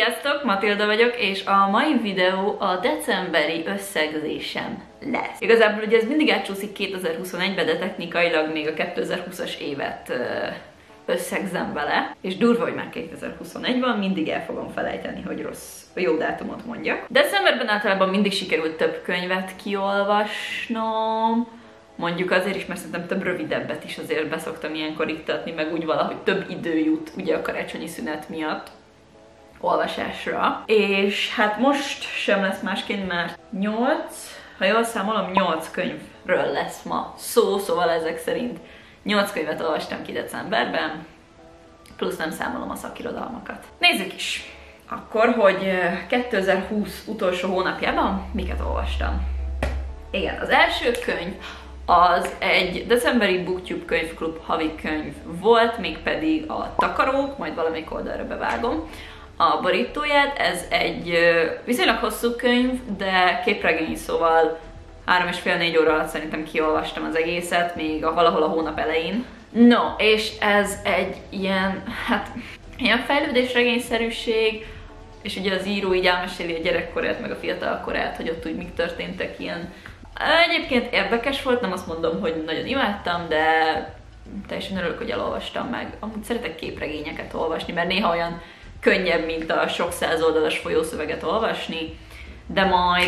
Sziasztok, Matilda vagyok, és a mai videó a decemberi összegzésem lesz. Igazából ugye ez mindig átcsúszik 2021-be, de technikailag még a 2020-as évet összegzem vele, és durva, hogy már 2021 van, mindig el fogom felejteni, hogy jó dátumot mondjak. Decemberben általában mindig sikerült több könyvet kiolvasnom, mondjuk azért is, mert szerintem több rövidebbet is azért beszoktam ilyenkor iktatni, meg úgy valahogy több idő jut, ugye a karácsonyi szünet miatt olvasásra. És hát most sem lesz másként, mert 8, ha jól számolom, 8 könyvről lesz ma szó, szóval ezek szerint 8 könyvet olvastam ki decemberben, plusz nem számolom a szakirodalmakat. Nézzük is! Akkor, hogy 2020 utolsó hónapjában miket olvastam. Igen, az első könyv az egy decemberi BookTube könyvklub havi könyv volt, mégpedig a Takarók, majd valamelyik oldalra bevágom a borítóját. Ez egy viszonylag hosszú könyv, de képregény, szóval 3,5-4 óra alatt szerintem kiolvastam az egészet, még valahol a hónap elején. No, és ez egy ilyen, hát, ilyen fejlődésregényszerűség, és ugye az író így elmeséli a gyerekkorát, meg a fiatalkorát, hogy ott úgy mik történtek ilyen. Egyébként érdekes volt, nem azt mondom, hogy nagyon imádtam, de teljesen örülök, hogy elolvastam meg. Amúgy szeretek képregényeket olvasni, mert néha olyan könnyebb, mint a sok száz oldalas folyószöveget olvasni, de majd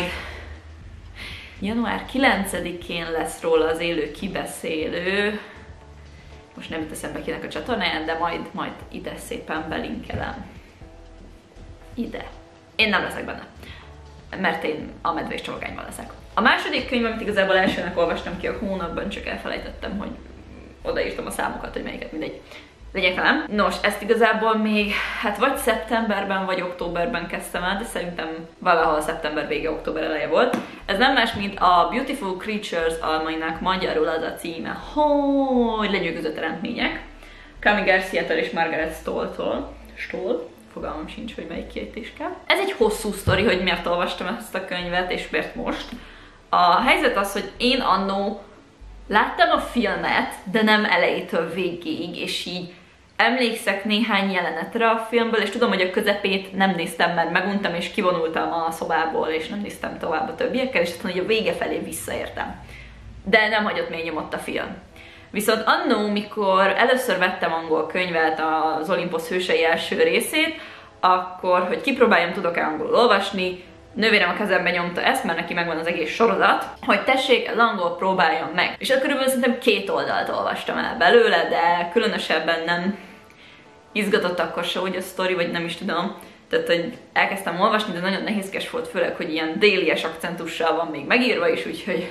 január 9-én lesz róla az élő kibeszélő. Most nem teszem be kinek a csatornáján, de majd ide szépen belinkelem. Ide. Én nem leszek benne, mert én a medvés csomagányban leszek. A második könyv, amit igazából elsőnek olvastam ki a hónapban, csak elfelejtettem, hogy odaírtam a számokat, hogy melyiket, mindegy. Lényegtelen. Nos, ezt igazából még, hát vagy szeptemberben, vagy októberben kezdtem el, de szerintem valahol szeptember vége, október eleje volt. Ez nem más, mint a Beautiful Creatures, amelynek magyarul az a címe, hogy Lenyűgöző teremtmények. Kami Garciától és Margaret Stoll-tól. Stoll? Fogalmam sincs, hogy melyik kiejtés kell. Ez egy hosszú sztori, hogy miért olvastam ezt a könyvet, és miért most. A helyzet az, hogy én annó láttam a filmet, de nem elejétől végéig, és így emlékszek néhány jelenetre a filmből, és tudom, hogy a közepét nem néztem, mert meguntam, és kivonultam a szobából, és nem néztem tovább a többiekkel, és aztán, hogy a vége felé visszaértem. De nem hagyott még nyomott a film. Viszont annó, mikor először vettem angol könyvet, az Olympus hősei első részét, akkor, hogy kipróbáljam, tudok-e angolul olvasni, nővérem a kezembe nyomta ezt, mert neki megvan az egész sorozat, hogy tessék, az angol próbáljam meg. És akkor körülbelül szerintem 2 oldalt olvastam el belőle, de különösebben nem izgatott akkor se úgy a sztori, vagy nem is tudom. Tehát, hogy elkezdtem olvasni, de nagyon nehézkes volt, főleg, hogy ilyen délies akcentussal van még megírva is, úgyhogy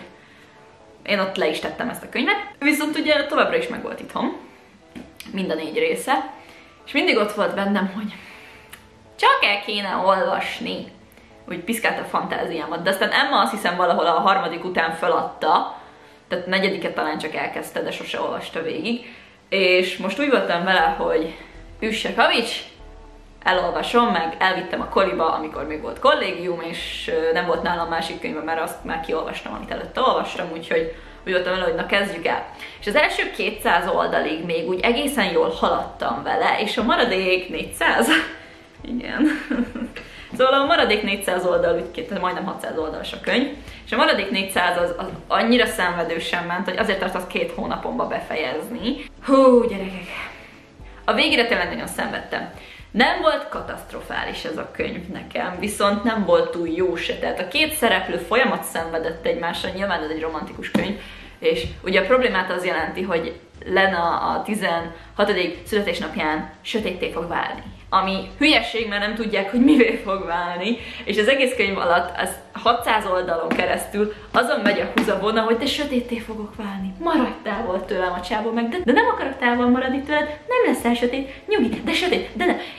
én ott le is tettem ezt a könyvet. Viszont ugye továbbra is meg volt itthon, mind a 4 része, és mindig ott volt bennem, hogy csak el kéne olvasni. Úgy piszkált a fantáziámat, de aztán Emma azt hiszem valahol a 3. után feladta, tehát 4. talán csak elkezdte, de sose olvasta végig, és most úgy voltam vele, hogy üsse kavics, elolvasom, meg elvittem a koliba, amikor még volt kollégium, és nem volt nálam másik könyve, mert azt már kiolvastam, amit előtte olvastam, úgyhogy úgy voltam vele, hogy na kezdjük el. És az első 200 oldalig még úgy egészen jól haladtam vele, és a maradék 400, igen, szóval a maradék 400 oldal, úgy majdnem 600 oldalas a könyv, és a maradék 400 az annyira szenvedősen ment, hogy azért tartott 2 hónapomba befejezni. Hú, gyerekek! A végére tényleg nagyon szenvedtem. Nem volt katasztrofális ez a könyv nekem, viszont nem volt túl jó se. Tehát a 2 szereplő folyamat szenvedett egymásra, nyilván ez egy romantikus könyv, és ugye a problémát az jelenti, hogy Lena a 16. születésnapján sötétté fog válni. Ami hülyesség, mert nem tudják, hogy mivé fog válni, és az egész könyv alatt az 600 oldalon keresztül azon megy a húzavona, hogy te sötétté fogok válni. Maradj távol tőlem a csávó meg, de nem akarok távol maradni tőled, nem leszel sötét, nyugi, de sötét, de nem.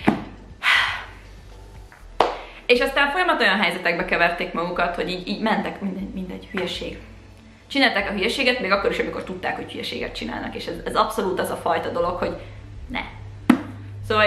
És aztán folyamat olyan helyzetekbe keverték magukat, hogy így mentek, mindegy hülyeség. Csinálták a hülyeséget, még akkor is, amikor tudták, hogy hülyeséget csinálnak, és ez abszolút az a fajta dolog, hogy ne. Szóval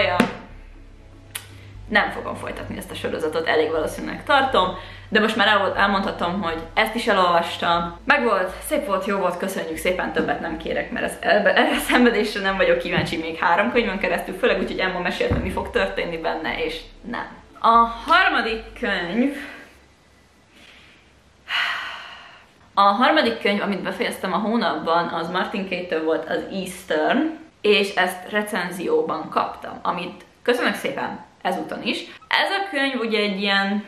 nem fogom folytatni ezt a sorozatot, elég valószínűleg tartom, de most már elmondhatom, hogy ezt is elolvastam. Megvolt, szép volt, jó volt, köszönjük szépen, többet nem kérek, mert erre a szenvedésre nem vagyok kíváncsi még 3 könyvön keresztül, főleg úgy, hogy Emma mesélte, mi fog történni benne, és nem. A harmadik könyv, amit befejeztem a hónapban, az Martin Kay-től volt, az Eastern, és ezt recenzióban kaptam, amit köszönök szépen ezúton is. Ez a könyv ugye egy ilyen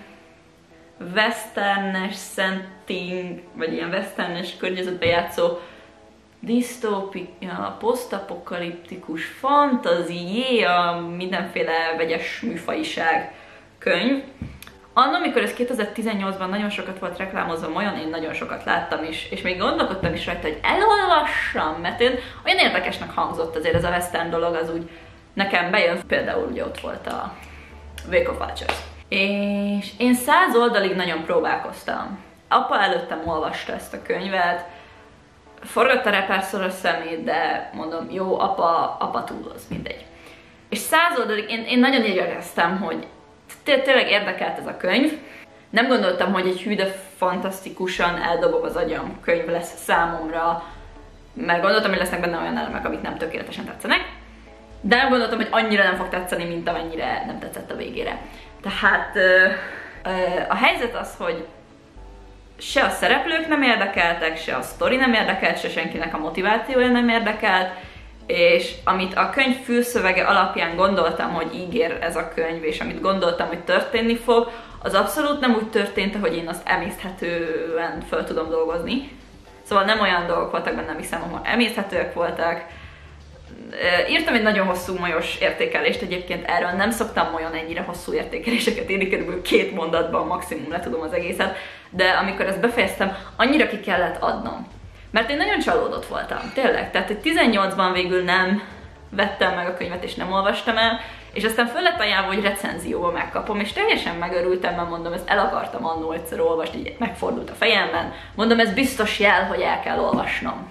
westernes setting, vagy ilyen westernes környezetben játszó disztópia, posztapokaliptikus, fantazia, mindenféle vegyes műfajiság könyv. Anno, amikor ez 2018-ban nagyon sokat volt reklámozva, olyan én nagyon sokat láttam is, és még gondolkodtam is rajta, hogy elolvassam, mert olyan érdekesnek hangzott azért ez a western dolog, az úgy nekem bejön. Például ugye ott volt a Wake of Watchers. És én 100 oldalig nagyon próbálkoztam. Apa előttem olvasta ezt a könyvet, forgatta rá párszor a szemét, de mondom, jó, apa túloz, mindegy. És 100 oldalig én nagyon igyekeztem, hogy tényleg érdekelt ez a könyv. Nem gondoltam, hogy egy hű, de fantasztikusan eldobom az agyam könyv lesz számomra, mert gondoltam, hogy lesznek benne olyan elemek, amik nem tökéletesen tetszenek, de nem gondoltam, hogy annyira nem fog tetszeni, mint amennyire nem tetszett a végére. Tehát a helyzet az, hogy se a szereplők nem érdekeltek, se a sztori nem érdekelt, se senkinek a motivációja nem érdekelt, és amit a könyv fülszövege alapján gondoltam, hogy ígér ez a könyv, és amit gondoltam, hogy történni fog, az abszolút nem úgy történt, hogy én azt emészthetően föl tudom dolgozni. Szóval nem olyan dolgok voltak benne, hiszem, ahol emészthetőek voltak. Írtam egy nagyon hosszú molyos értékelést egyébként erről, nem szoktam olyan ennyire hosszú értékeléseket írni, körülbelül 2 mondatban maximum le tudom az egészet, de amikor ezt befejeztem, annyira ki kellett adnom. Mert én nagyon csalódott voltam, tényleg. Tehát, hogy 18-ban végül nem vettem meg a könyvet és nem olvastam el, és aztán föl lett ajánlva, hogy recenzióba megkapom, és teljesen megörültem, mert mondom, ezt el akartam annó egyszer olvasni, így megfordult a fejemben. Mondom, ez biztos jel, hogy el kell olvasnom.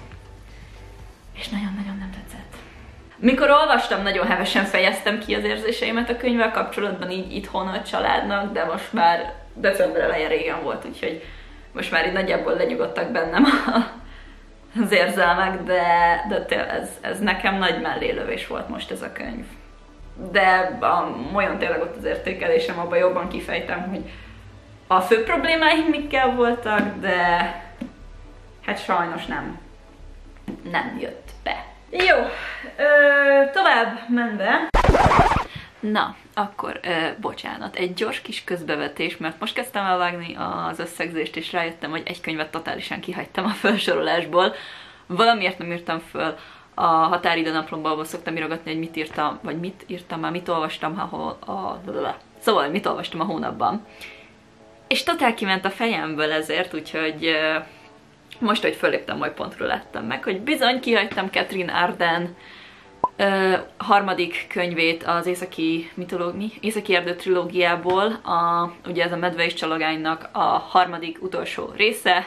És nagyon-nagyon nem tetszett. Mikor olvastam, nagyon hevesen fejeztem ki az érzéseimet a könyvvel kapcsolatban, így itthon a családnak, de most már december elején régen volt, úgyhogy most már így nagyjából lenyugodtak bennem az érzelmek, de ez nekem nagy mellélövés volt most ez a könyv. De olyan tényleg ott az értékelésem, abban jobban kifejtem, hogy a fő problémáim mikkel voltak, de hát sajnos nem jött be. Jó, tovább menve. Na, akkor bocsánat, egy gyors kis közbevetés, mert most kezdtem el vágni az összegzést, és rájöttem, hogy egy könyvet totálisan kihagytam a felsorolásból. Valamiért nem írtam föl a határidő naplomban, szoktam írogatni, hogy mit írtam, vagy mit olvastam, szóval, mit olvastam a hónapban. És totál kiment a fejemből ezért, úgyhogy most, hogy föléptem, majd pontról láttam meg, hogy bizony kihagytam Catherine Arden harmadik könyvét az északi erdő trilógiából, ugye ez a Medve és Csalogánynak a harmadik utolsó része.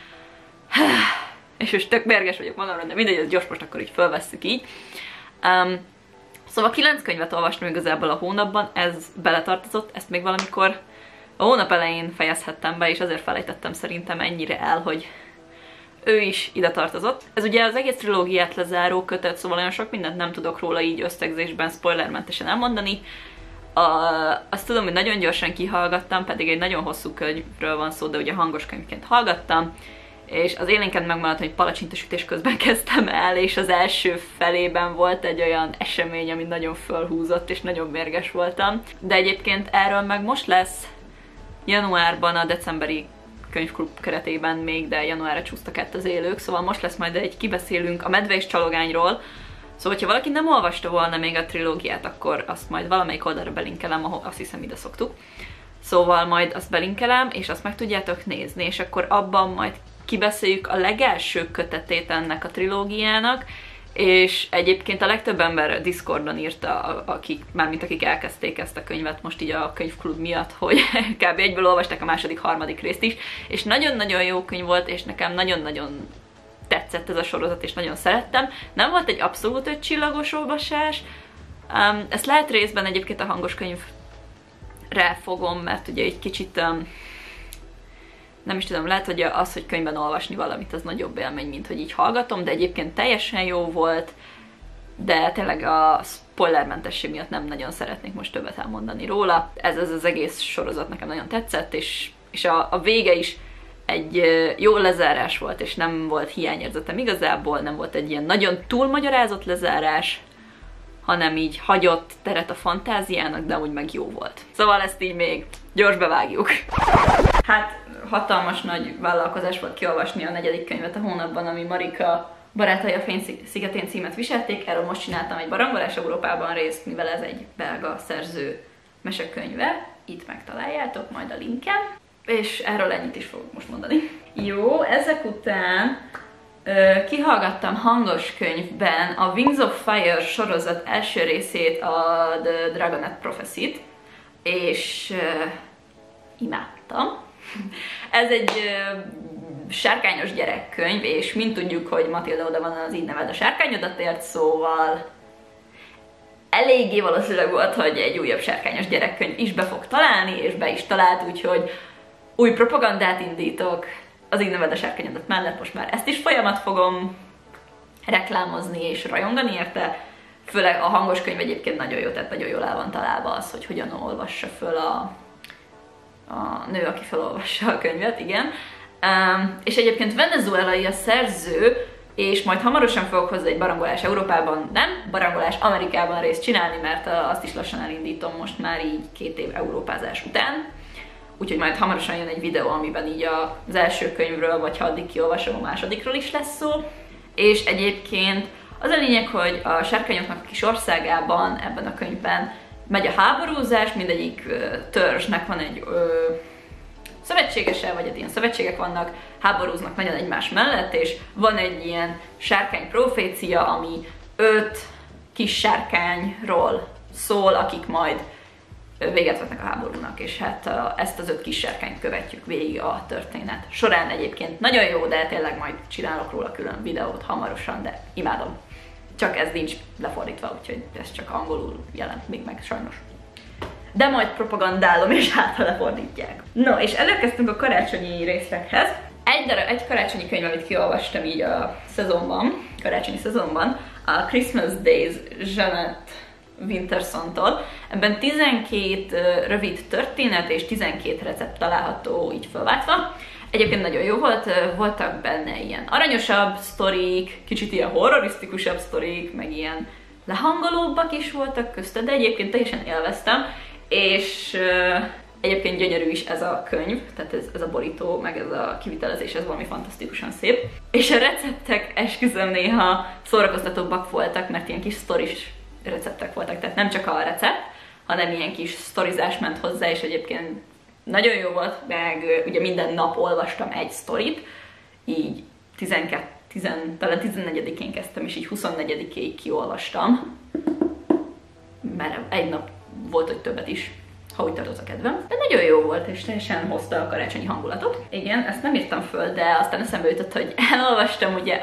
És most tök mérges vagyok magamra, de mindegy, ez gyors, most akkor így fölvesszük így. Szóval 9 könyvet olvastam igazából a hónapban, ez beletartozott, ezt még valamikor a hónap elején fejezhettem be, és azért felejtettem szerintem ennyire el, hogy ő is ide tartozott. Ez ugye az egész trilógiát lezáró kötet, szóval olyan sok mindent nem tudok róla így összegzésben spoilermentesen elmondani. Azt tudom, hogy nagyon gyorsan kihallgattam, pedig egy nagyon hosszú könyvről van szó, de ugye hangos könyvként hallgattam, és az élénken megmaradt, hogy palacsintasütés közben kezdtem el, és az első felében volt egy olyan esemény, ami nagyon fölhúzott, és nagyon mérges voltam. De egyébként erről meg most lesz januárban a decemberi könyvklub keretében még, de januárra csúsztak át az élők, szóval most lesz majd egy kibeszélünk a Medve és Csalogányról. Szóval, ha valaki nem olvasta volna még a trilógiát, akkor azt majd valamelyik oldalra belinkelem, ahol azt hiszem ide szoktuk. Szóval majd azt belinkelem, és azt meg tudjátok nézni, és akkor abban majd kibeszéljük a legelső kötetét ennek a trilógiának, és egyébként a legtöbb ember Discordon írta, akik elkezdték ezt a könyvet most így a könyvklub miatt, hogy kb. Egyből olvasták a második, harmadik részt is, és nagyon-nagyon jó könyv volt, és nekem nagyon-nagyon tetszett ez a sorozat, és nagyon szerettem. Nem volt egy abszolút 5 csillagos olvasás, ezt lehet részben egyébként a hangos könyvre fogom, mert ugye egy kicsit nem is tudom, lehet, hogy az, hogy könyvben olvasni valamit, az nagyobb élmény, mint hogy így hallgatom, de egyébként teljesen jó volt, de tényleg a spoilermentesség miatt nem nagyon szeretnék most többet elmondani róla. Ez az egész sorozat nekem nagyon tetszett, és a vége is egy jó lezárás volt, és nem volt hiányérzetem igazából, nem volt egy ilyen nagyon túlmagyarázott lezárás, hanem így hagyott teret a fantáziának, de úgy meg jó volt. Szóval ezt így még gyors bevágjuk. Hát hatalmas nagy vállalkozás volt kiolvasni a 4. könyvet a hónapban, ami Marika Barátai a Fényszigetén címet viselték. Erről most csináltam egy Barangolás Európában részt, mivel ez egy belga szerző mesekönyve. Itt megtaláljátok majd a linken. És erről ennyit is fogok most mondani. Jó, ezek után kihallgattam hangos könyvben a Wings of Fire sorozat első részét, a The Dragonet Prophecy-t, és imádtam. Ez egy sárkányos gyerekkönyv, és mint tudjuk, hogy Matilda oda van, az Így neved a sárkányodat ért, szóval eléggé valószínűleg volt, hogy egy újabb sárkányos gyerekkönyv is be fog találni, és be is talált, úgyhogy új propagandát indítok az Így neved a sárkányodat mellett, most már ezt is folyamat fogom reklámozni és rajongani érte. Főleg a hangos könyv egyébként nagyon jó, tehát nagyon jól el van találva az, hogy hogyan olvassa föl a nő, aki felolvassa a könyvet, igen. És egyébként venezuelai a szerző, és majd hamarosan fogok hozzá egy Barangolás Európában, nem, Barangolás Amerikában részt csinálni, mert azt is lassan elindítom most már így 2 év európázás után. Úgyhogy majd hamarosan jön egy videó, amiben így az első könyvről, vagy ha addig kiolvasom, a másodikról is lesz szó. És egyébként az a lényeg, hogy a sárkányoknak a kis országában, ebben a könyvben megy a háborúzás, mindegyik törzsnek van egy szövetségese, vagy ilyen szövetségek vannak, háborúznak nagyon egymás mellett, és van egy ilyen sárkány profécia, ami 5 kis sárkányról szól, akik majd véget vetnek a háborúnak, és hát ezt az 5 kis sárkányt követjük végig a történet során. Egyébként nagyon jó, de tényleg majd csinálok róla külön videót hamarosan, de imádom. Csak ez nincs lefordítva, úgyhogy ez csak angolul jelent még meg sajnos. De majd propagandálom, és hát lefordítják. No, és előkezdtünk a karácsonyi részekhez. Egy karácsonyi könyv, amit kiolvastam így a szezonban, karácsonyi szezonban, a Christmas Days Jeanette Winterson-tól. Ebben 12 rövid történet és 12 recept található így felváltva. Egyébként nagyon jó volt, voltak benne ilyen aranyosabb sztorik, kicsit ilyen horrorisztikusabb sztorik, meg ilyen lehangolóbbak is voltak közte, de egyébként teljesen élveztem, és egyébként gyönyörű is ez a könyv, tehát ez a borító, meg ez a kivitelezés, ez valami fantasztikusan szép. És a receptek esküszöm néha szórakoztatóbbak voltak, mert ilyen kis sztoris receptek voltak, tehát nem csak a recept, hanem ilyen kis sztorizás ment hozzá, és egyébként nagyon jó volt, meg ugye minden nap olvastam egy sztorit, így talán 14-én kezdtem, és így 24-ig kiolvastam, mert egy nap volt, hogy többet is, ha úgy tartoz a kedvem. De nagyon jó volt, és teljesen hozta a karácsonyi hangulatot. Igen, ezt nem írtam föl, de aztán eszembe jutott, hogy elolvastam ugye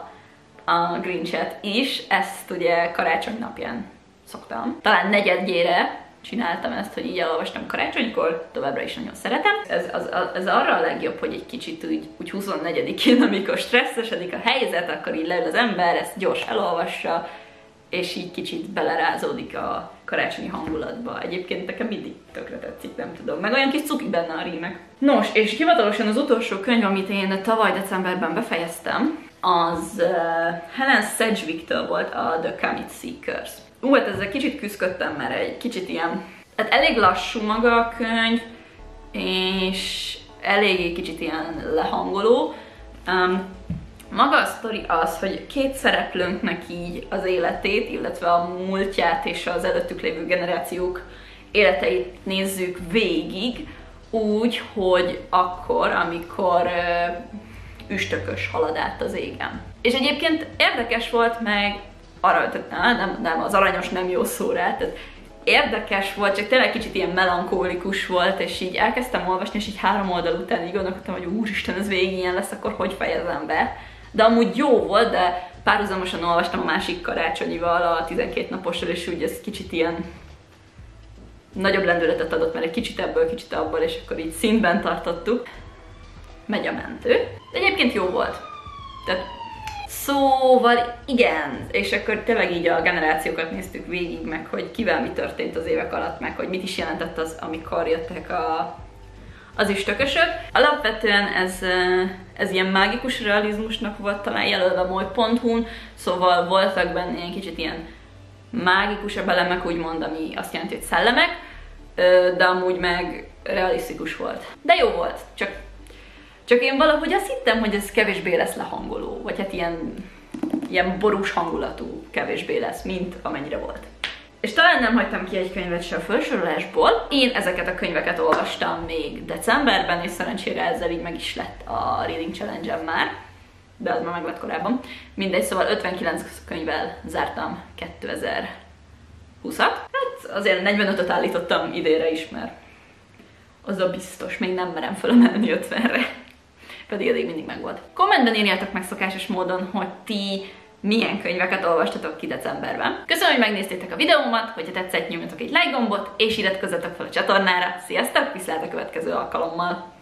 a Grinch-et is, ezt ugye karácsony napján szoktam. Talán negyedjére csináltam ezt, hogy így elolvastam karácsonykor, továbbra is nagyon szeretem. Ez arra a legjobb, hogy egy kicsit úgy 24-én, amikor stresszesedik a helyzet, akkor így leül az ember, ezt gyors elolvassa, és így kicsit belerázódik a karácsonyi hangulatba. Egyébként nekem mindig tökre tetszik, nem tudom. Meg olyan kis cuki benne a rímek. Nos, és hivatalosan az utolsó könyv, amit én tavaly decemberben befejeztem, az Helen Sedgwick-től volt, a The Comet Seekers. Hát ezzel kicsit küzdöttem, mert egy kicsit ilyen, hát elég lassú maga a könyv, és eléggé kicsit ilyen lehangoló. Maga a sztori az, hogy 2 szereplőnknek így az életét, illetve a múltját és az előttük lévő generációk életeit nézzük végig, úgy, hogy akkor, amikor üstökös halad át az égen. És egyébként érdekes volt, meg nem, az aranyos nem jó szó rá, tehát érdekes volt, csak tényleg kicsit ilyen melankólikus volt, és így elkezdtem olvasni, és így 3 oldal után így gondolkodtam, hogy úristen, ez végig ilyen lesz, akkor hogy fejezem be. De amúgy jó volt, de párhuzamosan olvastam a másik karácsonyival, a 12 naposról, és úgy ez kicsit ilyen nagyobb lendületet adott, mert egy kicsit ebből, kicsit abból, és akkor így szintben tartottuk. Megy a mentő. De egyébként jó volt. Tehát Szóval igen, és akkor tényleg így a generációkat néztük végig, meg hogy kivel mi történt az évek alatt, meg hogy mit is jelentett az, amikor jöttek az üstökösök. Alapvetően ez ilyen mágikus realizmusnak volt talán jelölve moly.hu-n, szóval voltak benne ilyen kicsit ilyen mágikusabb elemek, úgymond, ami azt jelenti, hogy szellemek, de amúgy meg realisztikus volt. De jó volt, csak én valahogy azt hittem, hogy ez kevésbé lesz lehangoló, vagy hát ilyen borús hangulatú kevésbé lesz, mint amennyire volt. És talán nem hagytam ki egy könyvet se a felsorolásból. Én ezeket a könyveket olvastam még decemberben, és szerencsére ezzel így meg is lett a Reading Challenge-em már, de az már meg lett korábban. Mindegy, szóval 59 könyvvel zártam 2020-at. Hát azért 45-öt állítottam idénre is, mert az a biztos, még nem merem felemelni 50-re. Pedig eddig mindig megvolt. Kommentben írjátok meg szokásos módon, hogy ti milyen könyveket olvastatok ki decemberben. Köszönöm, hogy megnéztétek a videómat, hogyha tetszett, nyomjatok egy like gombot, és iratkozzatok fel a csatornára. Sziasztok, viszlát a következő alkalommal!